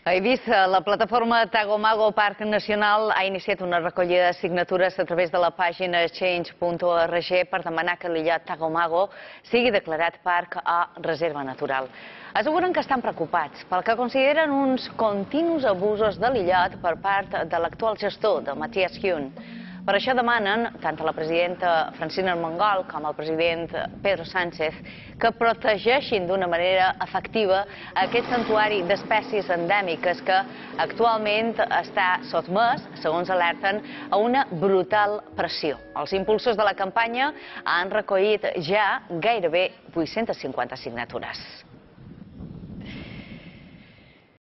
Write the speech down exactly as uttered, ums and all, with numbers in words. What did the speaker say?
A Eivissa, la plataforma Tagomago Parc Nacional ha iniciat una recollida de signatures a través de la pàgina change punt org per demanar que l'illot Tagomago sigui declarat parc o reserva natural. Asseguren que estan preocupats pel que consideren uns continus abusos de l'illot per part de l'actual gestor, de Matías Huyn. Per això demanen, tant a la presidenta Francina Armengol com al president Pedro Sánchez, que protegeixin d'una manera efectiva aquest santuari d'espècies endèmiques que actualment està sotmès, segons alerten, a una brutal pressió. Els impulsors de la campanya han recollit ja gairebé vuit-centes cinquanta signatures.